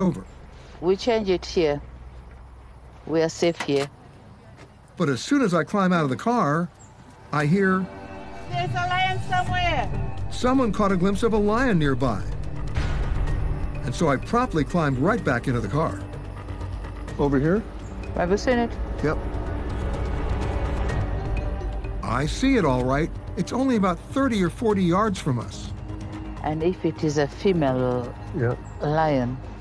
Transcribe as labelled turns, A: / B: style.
A: over.
B: We change it here. We are safe here.
A: But as soon as I climb out of the car, I hear...
B: There's a lion somewhere.
A: Someone caught a glimpse of a lion nearby. And so I promptly climbed right back into the car. Over here?
B: Have you seen it?
A: Yep. I see it all right. It's only about 30 or 40 yards from us.
B: And if it is a female lion,